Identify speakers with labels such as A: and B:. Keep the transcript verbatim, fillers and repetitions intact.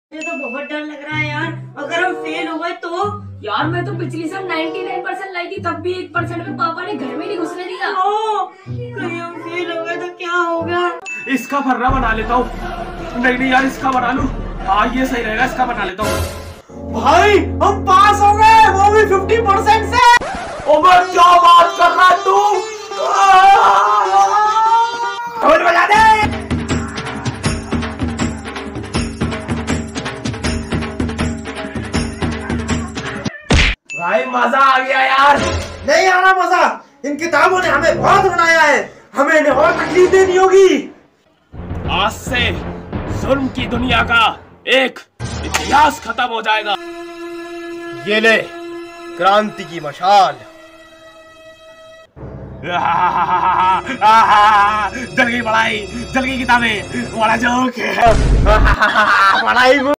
A: मुझे तो बहुत डर लग रहा है यार, अगर हम फेल हो गए तो।
B: यार मैं तो पिछली साल निन्यानवे परसेंट लाई थी, तब भी एक परसेंट में पापा ने घर में नहीं घुसने दिया।
A: ओ, कहीं हम फेल हो गए तो क्या होगा?
C: इसका फर्रा बना लेता हूँ। नहीं नहीं यार, इसका बना लूं। हाँ ये सही रहेगा, इसका बना लेता हूँ। भाई हम पास हो गए, वो भी फिफ्टी परसेंट से। ओ मैं क्या बात कर रहा है तू? ढोल बजा दे। भाई मजा आ गया यार।
D: नहीं आ रहा मजा, इन किताबों ने हमें बहुत रुलाया है, हमें इन्हें और तकलीफ देनी होगी।
C: आज से जुल्म की दुनिया का एक इतिहास खत्म हो जाएगा।
D: ये ले क्रांति की मशाल।
C: जल गई पढ़ाई, जल गई किताबें, बड़ा जोक है।
D: पढ़ाई